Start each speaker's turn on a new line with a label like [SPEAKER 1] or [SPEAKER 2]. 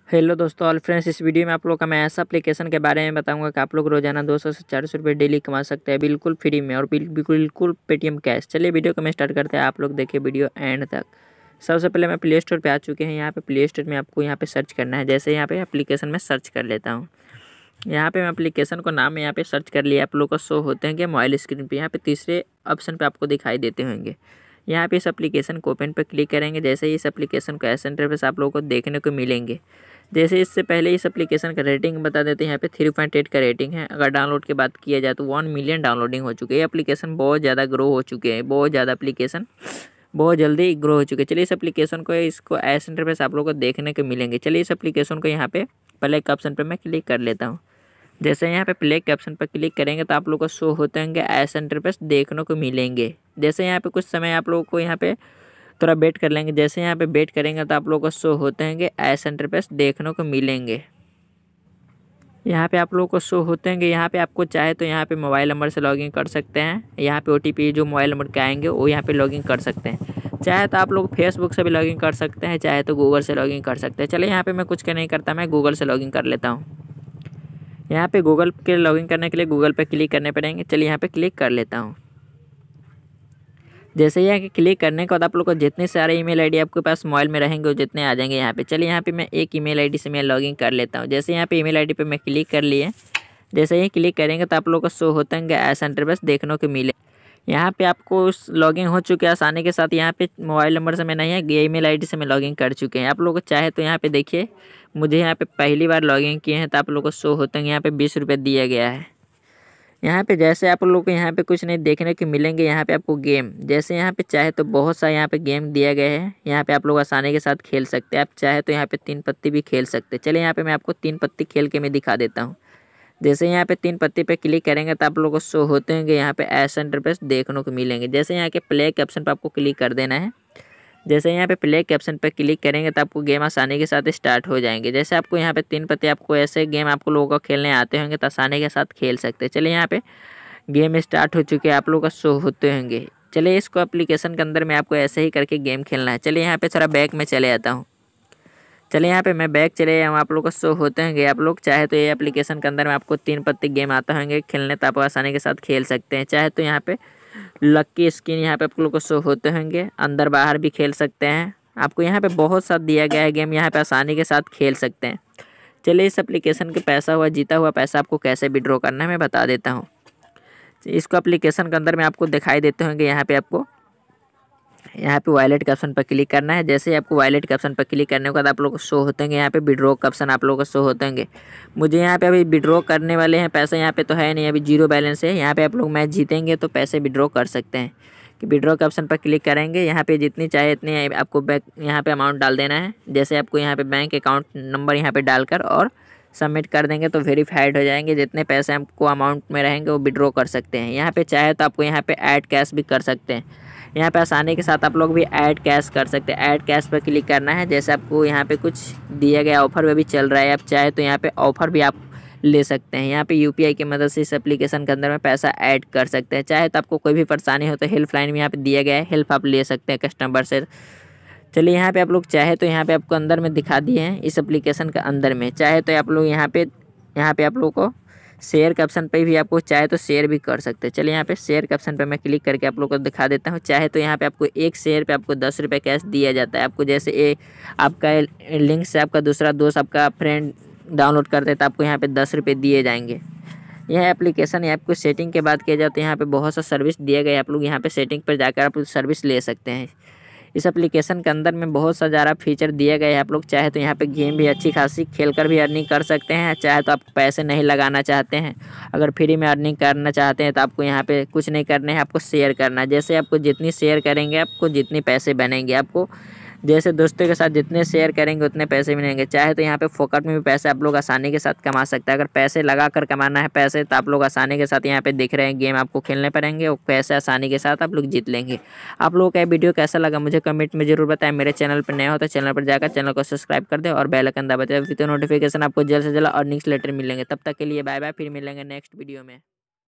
[SPEAKER 1] Hello दोस्तों all friends, इस video में आप लोग का मैं ऐसा एप्लीकेशन के बारे में बताऊंगा कि आप लोग रोजाना 200 से 400 रुपये डेली कमा सकते हैं बिल्कुल फ्री में और बिल्कुल पेटीएम कैश। चलिए वीडियो को मैं स्टार्ट करते हैं, आप लोग देखिए वीडियो एंड तक। सबसे पहले मैं प्ले स्टोर पे आ चुके हैं। यहाँ पे प्ले स्टोर में आपको यहाँ पे सर्च करना है। जैसे यहाँ पे एप्लीकेशन में सर्च कर लेता हूँ। यहाँ पे मैं एप्लीकेशन को नाम यहाँ पे सर्च कर लिया। आप लोग को शो होते हैं कि मोबाइल स्क्रीन पे यहाँ पे तीसरे ऑप्शन पे आपको दिखाई देते होंगे। यहाँ पे इस एप्लीकेशन को ओपन पे क्लिक करेंगे। जैसे ही इस एप्लीकेशन को ऐसे इंटरफेस आप लोगों को देखने को मिलेंगे। जैसे इससे पहले इस एप्लीकेशन का रेटिंग बता देते हैं। यहाँ पे 3.8 का रेटिंग है। अगर डाउनलोड की बात किया जाए तो 1 मिलियन डाउनलोडिंग हो चुकी है। ये एप्लीकेशन बहुत ज़्यादा ग्रो हो चुके हैं, बहुत ज़्यादा एप्लीकेशन बहुत जल्दी ग्रो हो चुके हैं। चलिए इस एप्लीकेशन को इसको ऐसे इंटरफेस आप लोगों को देखने को मिलेंगे। चलिए इस एप्लीकेशन को यहाँ पे प्ले के ऑप्शन पर मैं क्लिक कर लेता हूँ। जैसे यहाँ पे प्ले के ऑप्शन पर क्लिक करेंगे तो आप लोग को शो होते होंगे ऐसे इंटरफेस देखने को मिलेंगे। जैसे यहाँ पे कुछ समय आप लोगों को यहाँ पे थोड़ा वेट कर लेंगे। जैसे यहाँ पे वेट करेंगे तो आप लोगों को शो होते हैं ऐसे इंटरफेस देखने को मिलेंगे। यहाँ पे आप लोगों को शो होते हैं। यहाँ पे आपको चाहे तो यहाँ पे मोबाइल नंबर से लॉगिन कर सकते हैं। यहाँ पे OTP जो मोबाइल नंबर के आएंगे वो यहाँ पे लॉगिन कर सकते हैं। चाहे तो आप लोग फेसबुक से भी लॉगिन कर सकते हैं, चाहे तो गूगल से लॉगिन कर सकते हैं। चलिए यहाँ पे मैं कुछ नहीं करता, मैं गूगल से लॉगिन कर लेता हूँ। यहाँ पे गूगल के लॉगिन करने के लिए गूगल पे क्लिक करने पड़ेंगे। चलिए यहाँ पे क्लिक कर लेता हूँ। जैसे यहाँ के क्लिक करने के बाद आप लोग को जितने सारे ईमेल आईडी आपके पास मोबाइल में रहेंगे वो जितने आ जाएंगे यहाँ पे। चलिए यहाँ पे मैं एक ईमेल आईडी से मैं लॉगिन कर लेता हूँ। जैसे यहाँ पे ईमेल आईडी पे मैं क्लिक कर लिए। जैसे ही क्लिक करेंगे तो आप लोग को शो होते हैं ऐसा इंटरफेस देखने को मिले। यहाँ पे आपको लॉगिन हो चुके हैं आसानी के साथ। यहाँ पे मोबाइल नंबर से मैं नहीं है, ये ईमेल आईडी से मैं लॉगिन कर चुके हैं। आप लोग को चाहे तो यहाँ पे देखिए, मुझे यहाँ पे पहली बार लॉगिन किए हैं तो आप लोग को शो होते हैं यहाँ पे 20 रुपये दिया गया है। यहाँ पे जैसे आप लोग को यहाँ पे कुछ नहीं देखने को मिलेंगे। यहाँ पे आपको गेम, जैसे यहाँ पे चाहे तो बहुत सा यहाँ पे गेम दिया गया है। यहाँ पे आप लोग आसानी के साथ खेल सकते हैं। आप चाहे तो यहाँ पे 3 पत्ती भी खेल सकते हैं। चलिए यहाँ पे मैं आपको 3 पत्ती खेल के मैं दिखा देता हूँ। जैसे यहाँ पे 3 पत्ती पे क्लिक करेंगे तो आप लोगों को शो होते हैं यहाँ पे ऐसा इंटरफेस देखने को मिलेंगे। जैसे यहाँ के प्ले के ऑप्शन पर आपको क्लिक कर देना है। जैसे यहाँ पे प्ले के ऑप्शन पर क्लिक करेंगे तो आपको गेम आसानी के साथ स्टार्ट हो जाएंगे। जैसे आपको यहाँ पे 3 पत्ती, आपको ऐसे गेम आपको लोगों को खेलने आते होंगे तो आसानी के साथ खेल सकते हैं। चलिए यहाँ पे गेम स्टार्ट हो चुके हैं, आप लोगों का शो होते होंगे। चलिए इसको एप्लीकेशन के अंदर में आपको ऐसे ही करके गेम खेलना है। चलिए यहाँ पे थोड़ा बैक में चले जाता हूँ। चलिए यहाँ पे मैं बैक चले आया हूँ। आप लोग को शो होते होंगे। आप लोग चाहे तो ये एप्लीकेशन के अंदर में आपको 3 पत्ती गेम आता होंगे खेलने, तो आप आसानी के साथ खेल सकते हैं। चाहे तो यहाँ पे लक्की स्किन यहाँ पे आप लोग को शो होते होंगे, अंदर बाहर भी खेल सकते हैं। आपको यहाँ पे बहुत सा दिया गया है गेम, यहाँ पे आसानी के साथ खेल सकते हैं। चलिए इस एप्लीकेशन के पैसा हुआ जीता हुआ पैसा आपको कैसे विड्रॉ करना है मैं बता देता हूँ। इसको एप्लीकेशन के अंदर में आपको दिखाई देते होंगे। यहाँ पे आपको यहाँ पे वॉलेट के ऑप्शन पर क्लिक करना है। जैसे ही आपको वॉलेट के ऑप्शन पर क्लिक करने के बाद आप लोग को शो होते हैं यहाँ पे विड्रॉ का ऑप्शन आप लोगों को शो होते होंगे। मुझे यहाँ पे अभी विड्रॉ करने वाले हैं पैसा, यहाँ पे तो है नहीं, अभी 0 बैलेंस है। यहाँ पे आप लोग मैच जीतेंगे तो पैसे विड्रॉ कर सकते हैं। कि विड्रॉ के ऑप्शन पर क्लिक करेंगे, यहाँ पे जितनी चाहे इतनी आपको बैंक यहाँ पे अमाउंट डाल देना है। जैसे आपको यहाँ पे बैंक अकाउंट नंबर यहाँ पे डालकर और सबमिट कर देंगे तो वेरीफाइड हो जाएंगे। जितने पैसे आपको अमाउंट में रहेंगे वो विड्रॉ कर सकते हैं। यहाँ पे चाहे तो आपको यहाँ पे ऐड कैश भी कर सकते हैं। यहाँ पे आसानी के साथ आप लोग भी ऐड कैश कर सकते हैं। ऐड कैश पर क्लिक करना है। जैसे आपको यहाँ पे कुछ दिया गया ऑफर में भी चल रहा है, आप चाहे तो यहाँ पे ऑफर भी आप ले सकते हैं। यहाँ पे UPI की मदद से इस एप्लीकेशन के अंदर में पैसा ऐड कर सकते हैं। चाहे तो आपको कोई भी परेशानी हो तो हेल्पलाइन में यहाँ पे दिया गया है, हेल्प आप ले सकते हैं कस्टमर से। चलिए यहाँ पे आप लोग चाहे तो यहाँ पे आपको अंदर में दिखा दिए हैं इस एप्लीकेशन के अंदर में। चाहे तो आप लोग यहाँ पे आप लोग को शेयर के ऑप्शन पे भी आपको चाहे तो शेयर भी कर सकते हैं। चलिए यहाँ पे शेयर के ऑप्शन पे मैं क्लिक करके आप लोग को दिखा देता हूँ। चाहे तो यहाँ पे आपको एक शेयर पे आपको 10 रुपये कैश दिया जाता है। आपको जैसे आपका लिंक से आपका दूसरा दोस्त आपका फ्रेंड डाउनलोड करते हैं तो आपको यहाँ पे 10 रुपये दिए जाएंगे। यह एप्लीकेशन आपको सेटिंग के बाद किया जाता है। यहाँ पे बहुत सा सर्विस दिया गया है, आप लोग यहाँ पे सेटिंग पर जाकर आप सर्विस ले सकते हैं। इस एप्लीकेशन के अंदर में बहुत सा ज़्यादा फीचर दिए गए हैं। आप लोग चाहे तो यहाँ पे गेम भी अच्छी खासी खेलकर भी अर्निंग कर सकते हैं। चाहे तो आप पैसे नहीं लगाना चाहते हैं, अगर फ्री में अर्निंग करना चाहते हैं तो आपको यहाँ पे कुछ नहीं करना है, आपको शेयर करना है। जैसे आपको जितनी शेयर करेंगे आपको जितने पैसे बनेंगे। आपको जैसे दोस्तों के साथ जितने शेयर करेंगे उतने पैसे मिलेंगे। चाहे तो यहाँ पे फोकट में भी पैसे आप लोग आसानी के साथ कमा सकते हैं। अगर पैसे लगा कर कमाना है पैसे तो आप लोग आसानी के साथ यहाँ पे दिख रहे हैं गेम आपको खेलने पड़ेंगे, वो पैसे आसानी के साथ आप लोग जीत लेंगे। आप लोगों का ये वीडियो कैसा लगा मुझे कमेंट में जरूर बताएं। मेरे चैनल पर नया हो तो चैनल पर जाकर चैनल को सब्सक्राइब कर दे और बेल आइकन दबा दे, तो नोटिफिकेशन आपको जल्द से जल्द अर्निंग्स लेटर मिलेंगे। तब तक के लिए बाय बाय, फिर मिलेंगे नेक्स्ट वीडियो में।